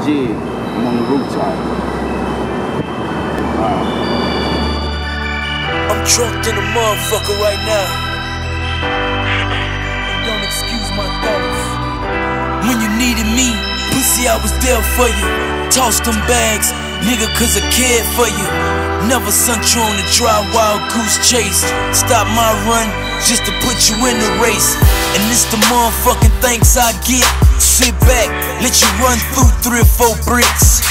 jig on the rooftop. Wow. I'm drunk in a motherfucker right now. And don't excuse my thoughts. When you needed me, pussy, I was there for you. Tossed them bags, nigga, cause I cared for you. Never sent you on the dry wild goose chase. Stop my run just to put you in the race. And this the motherfucking thanks I get. Sit back, let you run through 3 or 4 bricks.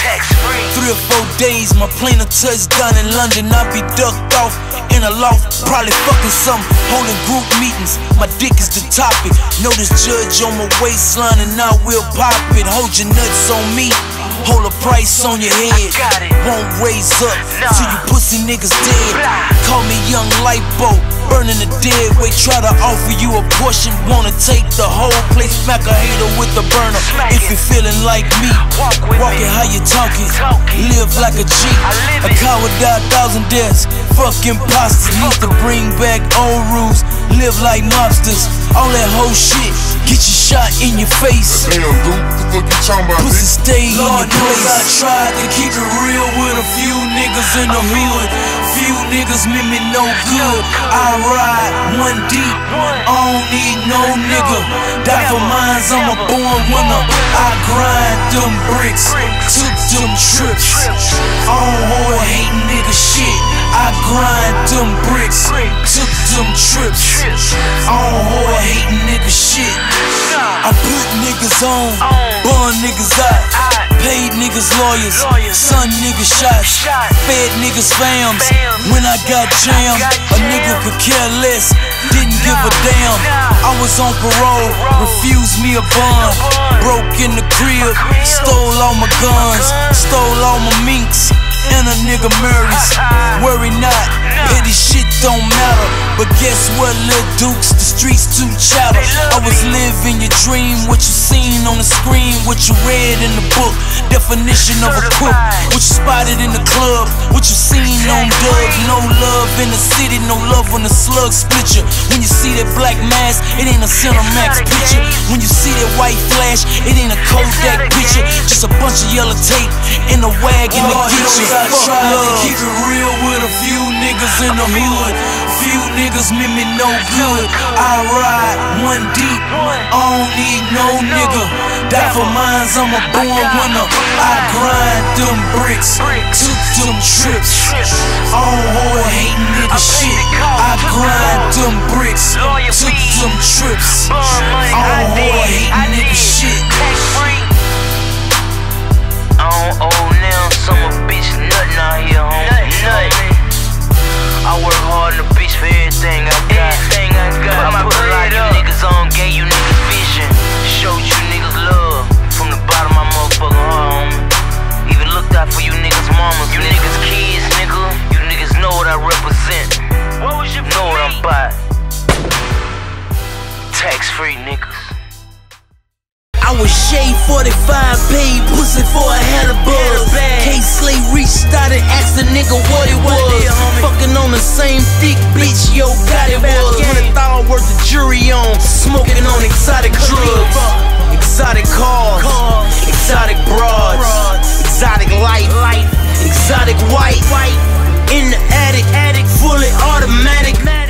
3 or 4 days, my plane will touch down in London. I'll be ducked off in a loft, probably fucking something, holding group meetings. My dick is the topic. Know this judge on my waistline and I will pop it. Hold your nuts on me, hold a price on your head. Won't raise up till you pussy niggas dead. Call me young lipo, burning the dead weight. Try to offer you a portion, wanna take the whole place. Smack a hater with the burner. If you're feeling like me, walking how you talking. Live like a G. A coward died 1,000 deaths. Fuck imposters. Need to bring back old rules. Live like mobsters. All that whole shit get you shot in your face. Damn, Duke, what the fuck you talking about? Pussy stay in your place. I tried to keep it real with a few niggas in the hood. Few niggas meant me no good. I ride 1 deep, I don't need no nigga. Die for mines, I'm a born winner. I grind them bricks, took them trips. I don't hold hating nigga shit. I grind them bricks, took them trips. I don't hold hating nigga shit. I put niggas on, bun niggas out, paid niggas lawyers, son niggas shots, fed niggas fams. When I got jammed, a nigga could care less, didn't give a damn. I was on parole, refused me a bond. Broke in the crib, stole all my guns, stole all my minks, and a nigga Murray's. Worry not, petty shit don't matter. But guess what, lil' dukes, the streets too chatter. I was living your dream, what you seen on the screen, what you read in the book. Definition of a crook, what you spotted in the club, what you seen on dubs. No love in the city, no love when the slugs split you. When you see that black mask, it ain't a Cinemax picture. When you see that white flash, it ain't a Kodak picture. Just a bunch of yellow tape in a wagon to get you. I tried to keep it real with a few niggas in the hood. Few niggas meant me no good. I ride 1 deep, I don't need no nigga. Die for mines, I'm a born winner. I grind them bricks, took them trips. I don't hold hating nigga shit. I grind them bricks, took them trips. I don't hold hating nigga shit. I don't owe now, some a bitch nuttin' out here, homie. I work hard in the bitch for everything I got. Put a lot of you niggas on, gave you niggas vision. Showed you niggas love from the bottom of my motherfucking heart, homie. Even looked out for you niggas' mamas, you niggas' kids, nigga. You niggas know what I represent. Know what I'm about. Tax-free niggas. I was shade 45, paid pussy for a had a buzz. K-Slay reached out and asked the nigga what it was. Fucking on the same thick bitch, yo, got it was. $100,000 worth of jury on, smoking on exotic drugs. Exotic cars, exotic broads, exotic life, exotic white. In the attic, fully automatic.